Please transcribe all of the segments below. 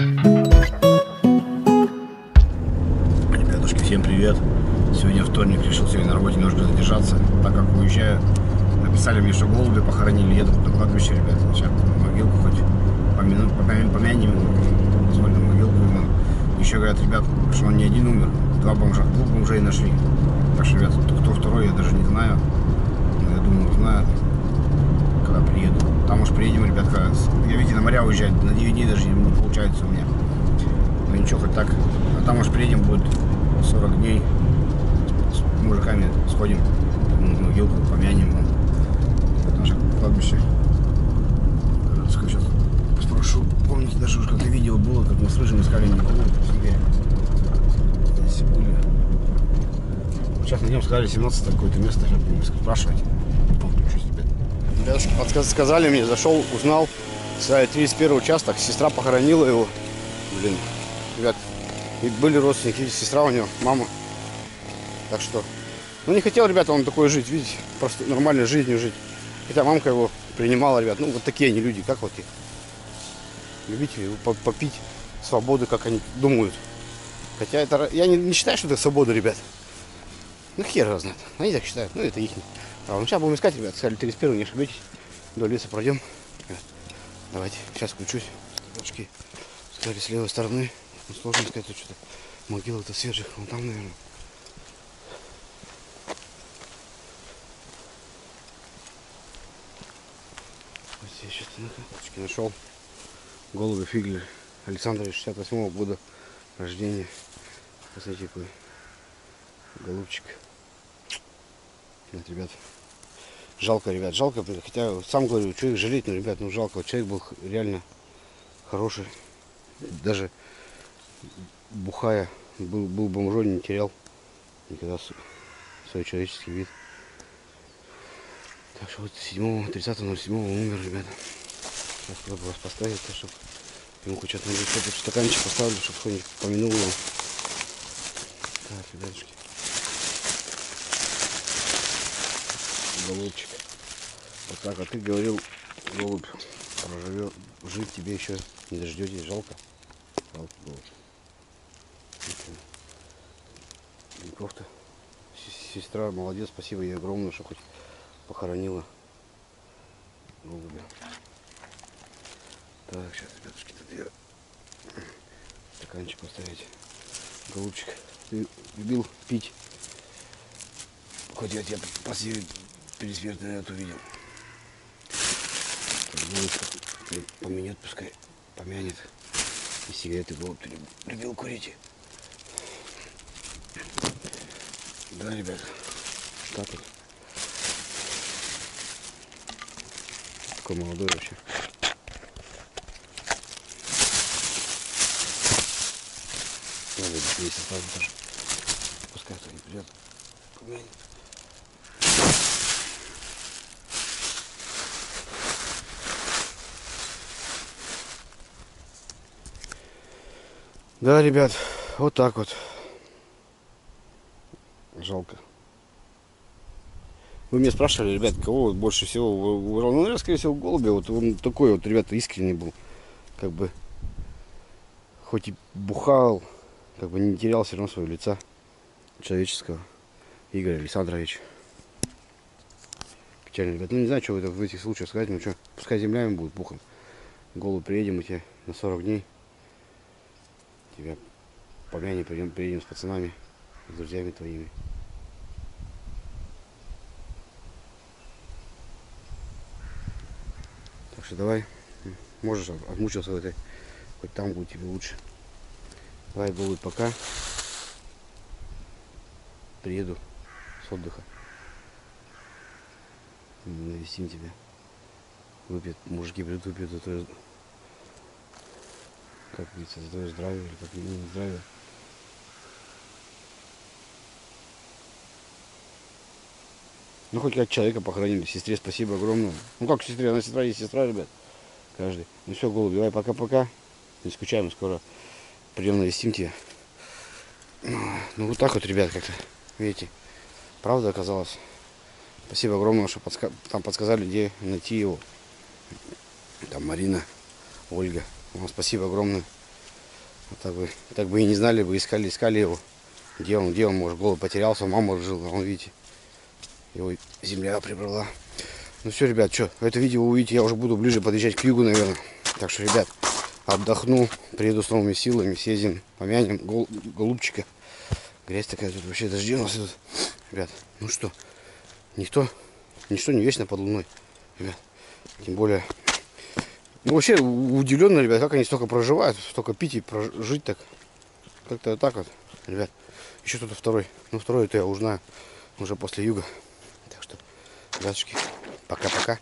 Ребятушки, всем привет! Сегодня вторник, решил сегодня на работе немножко задержаться, так как уезжаю. Написали мне, что голуби похоронили, еду на кладбище, ребят. Сейчас могилку хоть помянем, позволь на могилку. Еще говорят, ребят, что он не один умер, двух бомжей нашли. Так что, ребят, кто второй, я даже не знаю. Но я думаю, узнаю, когда приеду. Там уж приедем, ребят, когда... Я, видите, на моря уезжать, на 9 дней даже не получается у меня. Ну ничего, хоть так. А там уж приедем, будет 40 дней. С мужиками сходим, могилку помянем. Это наше кладбище. Сейчас спрошу. Помните, даже уже как-то видео было, как мы с рыжим искали Николу в Сибири. Здесь были. Сейчас найдем, сказали 17 какое-то место, сейчас будем спрашивать. Включусь, ребят. Ребятушки подсказали мне, зашел, узнал. 31 участок, сестра похоронила его. Блин, ребят, и были родственники, сестра у него, мама. Так что, ну не хотел, ребята, он такой жить, видите, просто нормальной жизнью жить. Хотя мамка его принимала, ребят, ну вот такие они люди, как вот их. Любите попить свободы, как они думают. Хотя это, я не считаю, что это свобода, ребят. Ну хер его знает, они так считают, ну это их. Ну сейчас будем искать, ребят, сказали 31, не ошибитесь. До леса пройдем. Давайте, сейчас включусь. Ребятушки, сказали с левой стороны. Ну, сложно сказать, тут что-то могилы-то свежих, вон там, наверное. Вот здесь что-то нашел. Голубя Фиглер Александрович, 68-го года рождения. Посмотрите, какой голубчик. Вот, ребят. Жалко, ребят, жалко. Хотя сам говорю, что их жалеть, но, ребят, ну жалко. Человек был реально хороший. Даже бухая, был бомжой, не терял никогда свой человеческий вид. Так что вот 30.07 умер, ребята. Сейчас куда бы вас поставить, чтобы ему хоть что-то найти. Тут стаканчик поставлю, чтобы кто-нибудь помянул его. Так, ребятушки. Голубчик. Вот так, а ты говорил, голубь, проживет, жить тебе еще не дождетесь, жалко. Жалко, голубь. Кофта. Сестра молодец, спасибо ей огромное, что хоть похоронила голубя. Так, сейчас, ребятушки, тут я стаканчик поставить. Голубчик, ты любил пить? Хоть я тебя последний пересмертный ряд увидел. Поменет, пускай помянет. И сигареты голубь ты любил курить. Да, ребят, так вот. Такой молодой вообще. Надо здесь оставить тоже. Пускай кто-нибудь придет, помянет. Да, ребят, вот так вот. Жалко. Вы меня спрашивали, ребят, кого вот больше всего выбрал? Ну, наверное, скорее всего, голубя. Вот он такой вот, ребята, искренний был. Как бы, хоть и бухал, как бы не терял все равно своего лица человеческого. Игорь Александрович. Печально, ребят. Ну, не знаю, что в этих случаях сказать. Ну, что, пускай земля им будет пухом. Голубь, приедем мы тебе на 40 дней. Тебя помянем, приедем с пацанами, с друзьями твоими. Так что давай, можешь, отмучился в этой, хоть там будет тебе лучше. Давай, голубь, пока. Приеду с отдыха. Навестим тебя. Выпьют, мужики придут, выпьют за твое, как говорится, за твое здравие или как не здравие. Ну, хоть как человека похоронили. Сестре спасибо огромное. Ну, как сестре? Она сестра есть сестра, ребят. Каждый. Ну, все, голубь, давай пока-пока. Не скучаем, скоро придем навестим тебя. Ну, вот так вот, ребят, как-то. Видите, правда оказалось. Спасибо огромное, что там подсказали, где найти его. Там Марина, Ольга. Вам спасибо огромное. Так бы и не знали бы, искали его. Где он, может, голубь потерялся, мама жил, а он, видите, его земля прибрала. Ну все, ребят, что, это видео увидите, я уже буду ближе подъезжать к югу, наверное. Так что, ребят, отдохну, приеду с новыми силами, съездим, помянем голубчика. Грязь такая тут, вообще дожди у нас идут. Ребят, ну что, ничто не вечно под луной, ребят. Тем более, ну вообще удивленно, ребят, как они столько проживают, столько пить и прожить так. Как-то так вот, ребят. Еще кто-то второй. Ну второй это я узнаю уже после юга. Так что, ребятушки, пока-пока.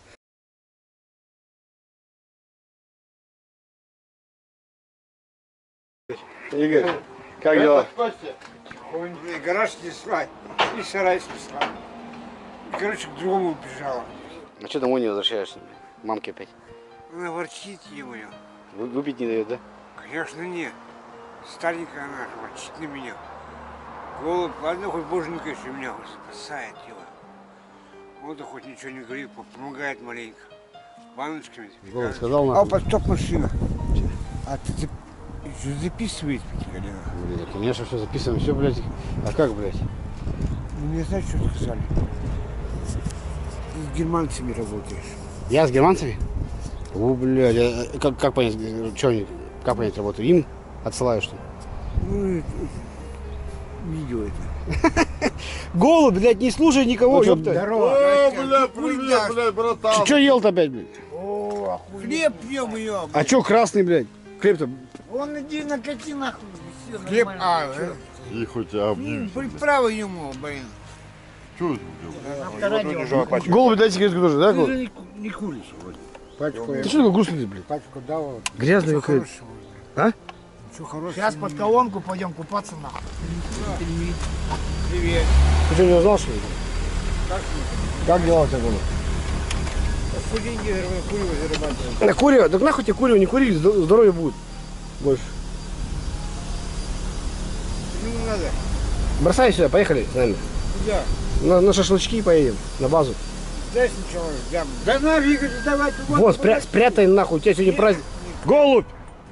Игорь, как дела? Гараж снесла и сарай снесла. Короче, к другому убежала. А что домой не возвращаешься? Мамки опять? Она ворчит ему. Выпить не дает, да? Конечно, нет. Старенькая она ворчит на меня. Голубь, ладно, хоть боженька еще меня хоть спасает его. Он-то хоть ничего не говорит, помогает маленько. Баночками. Голубь сказал А нахуй. подстоп машина. А ты еще записывает, Галина? Блядь, конечно, все записываем, все, блядь. А как, блядь? Ну, не знаю, что сказали. Ты с германцами работаешь. Я с германцами? О, блядь, а как понять, что они, как понять работу? Им отсылаю, что ли? Ну, видео это. Голубь, блядь, не слушай никого, ёпта. Здорово. О, блядь, привет, блядь, братан. Что ел-то опять, блядь? О, хлеб пьем ее. А что красный, блядь? Хлеб-то. Он иди накати нахуй. Все, хлеб, Их у тебя обнимешь. приправа ему, блин. Чё это? Голубь, дайте сигаретку тоже, да, Ты голубь? же не куришь вроде. Пачку Ты что такой грустный, блядь? Пачку дал. Грязный какой-то. А? Что хорошего? Сейчас под колонку пойдем купаться нахуй. Привет. Ты что, не узнал, что ли? Как дела у тебя было? Что деньги курево зарабатываем? На курево? Так нахуй тебе курево, не кури, здоровье будет больше. Ну, надо. Бросай сюда, поехали с нами. Куда? На шашлычки поедем, на базу. Дай сначала. Да нафиг, давай. Вот, спрятай нахуй, у тебя сегодня праздник. Голубь!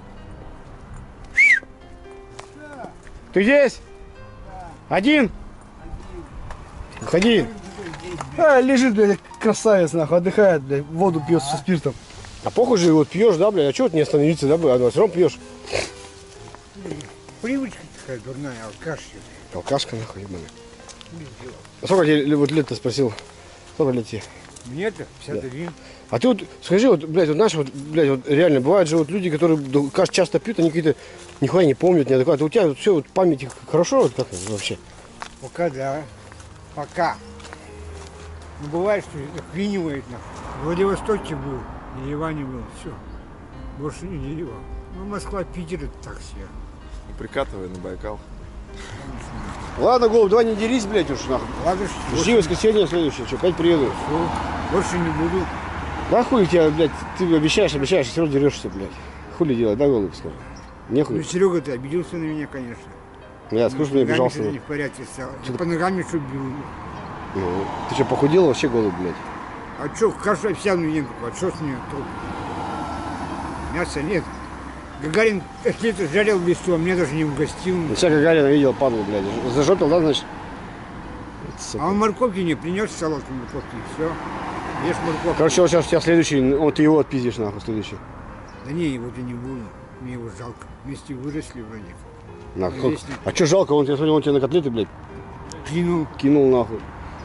Ты здесь? Один? Ходи. А, лежит, блядь, красавец, нахуй, отдыхает, блядь, воду пьет со спиртом. А похуй же, вот пьешь, да, блядь, а чего ты не остановиться, да, блядь, а все равно пьешь. Привычка такая дурная, алкаш. Алкашка, нахуй, ебаная. А сколько тебе вот лет-то спросил? Сколько лет тебе? Мне-то 51. А ты вот скажи, вот, блядь, вот наши, вот, блядь, вот реально бывают же вот люди, которые часто пьют, они какие-то нихуя не помнят, неадекватно. У тебя вот все, вот память хорошо, вот как вообще? Пока да. Пока. Ну бывает, что вклинивает нахуй. В Владивостоке был, в Ереване был, все. Больше не Ереван. Ну, Москва, Питер, это так все. Прикатывай на Байкал. Ладно, голубь, давай не дерись, блядь, уж нахуй. Ладно, Жди воскресенье следующее, что, опять приеду. что, больше не буду. Да хуй тебя, блядь, ты обещаешь, а все равно дерешься, блядь. Хули делать, да, голубь, скажи? Ну, Нехуй. Серега, ты обиделся на меня, конечно. Я скажу, что мне Ногами обижался. что-то не в порядке стало. По ногами что бил. Ну, ты что, похудел вообще, голубь, блядь? А что, кашу овсяную ем, а что с нее толку? Мяса нет. Гагарин котлеты жарил без того, мне даже не угостил. Ну, вся Гагарина видел, падал, блядь. Зажопил, да, значит? Сука. А он морковки не принес, салат морковки, и все. Ешь морковку. Короче, вот сейчас у тебя следующий, вот ты его отпиздишь, нахуй, следующий. Да не, его ты не буду. Мне его жалко. Вместе выросли вроде. Нахуй. Если- А что жалко, он тебе на котлеты, блядь, Кинул. кинул, нахуй.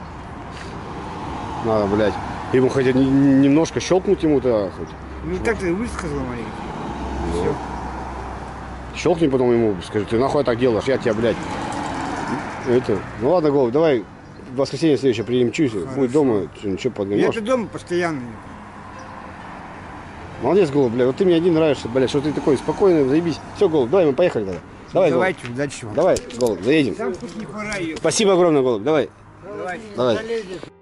Надо, блядь. Ему хотя немножко щелкнуть ему-то, хоть. Ну так ты высказал маленький. Все. Щелкни потом ему, скажи, ты нахуй так делаешь, я тебя, блядь. Это. Ну ладно, голубь, давай в воскресенье следующее приедем чуть, будет дома, ничего подгонешь. Я-то дома постоянно. Молодец, голубь, блядь, вот ты мне один нравишься, блядь, что ты такой спокойный, заебись. Все, голубь, давай, мы поехали тогда. Давай, голубь. Давайте, удачи вам. Давай, голубь, заедем. Сам тут не пора ехать. Спасибо огромное, голубь, давай. Давай. Давай.